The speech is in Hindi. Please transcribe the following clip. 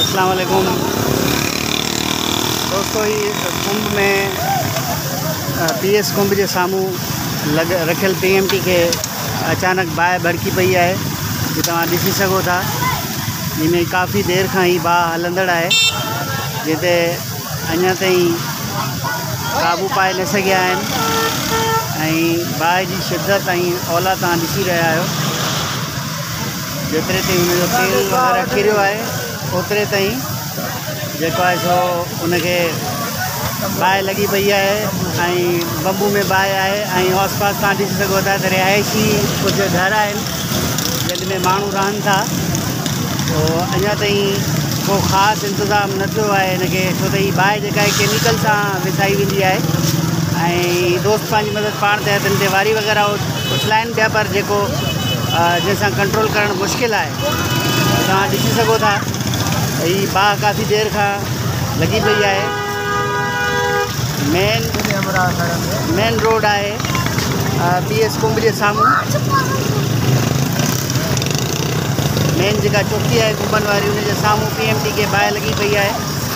अस्सलाम वालेकुम दोस्तों। ही कुंभ में PS कुंभ जे साम्हूं रखियल PMT के अचानक बाहि भड़की पई आहे जो तव्हां ॾिसी सघो था। जिनमें काफ़ी देर खां ही बाहि हलंदड़ आहे, जिते अञा ताईं काबू पाए न सघिया आहिनि ऐं बाहि जी शिद्दत ऐं औला तव्हां ॾिसी रहिया आहियो। जेतिरे ताईं हुनजो तेल वग़ैरह किरियो आहे ओतिरे ताईं जेको आहे सो उनखे बाहि लॻी पई आहे ऐं बंबू में बाहि आहे ऐं आस पास तव्हां ॾिसी सघो था त रिहाइशी कुझु घर आहिनि जिन में माण्हू रहनि था। पोइ अञा ताईं को ख़ासि इंतज़ाम न थियो आहे हिनखे, छो त हीअ बाहि जेका आहे केमिकल सां विसाई वेंदी आहे ऐं दोस्त पंहिंजी मदद पाण ते हथनि ते वारी वग़ैरह उछलाइनि पिया, पर जेको जंहिंसां कंट्रोल करणु मुश्किल आहे। तव्हां ॾिसी सघो था हीअ बाहि काफ़ी देर खां लॻी पई आहे। मेन रोड आहे PS कुंभ जे साम्हूं। मेन जेका चौकी आहे कुंभनि वारी, उनजे साम्हूं PMT खे बाहि लॻी पई आहे।